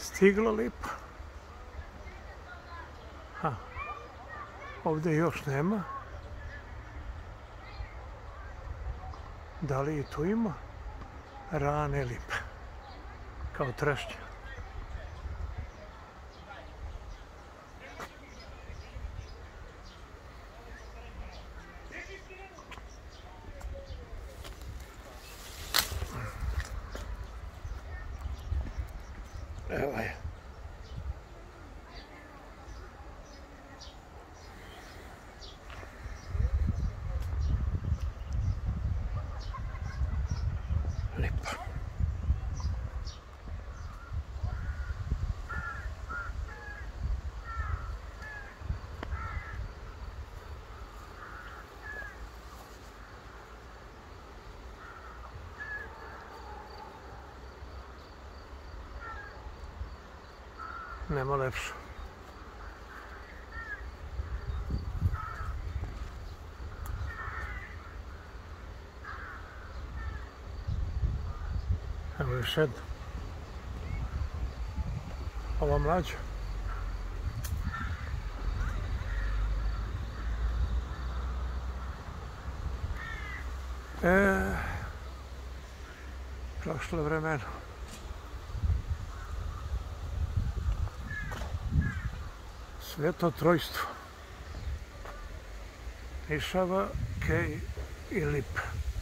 Stigla lipa. Ovdje još nema. Da li i tu ima? Rane lipe. Kao trešnja. Evo je. Lipa. Nema lepše. Evo još jedna. Ova mlađa. Prošlo vremena. Sveto trojstvo. Nišava, kej i lipa.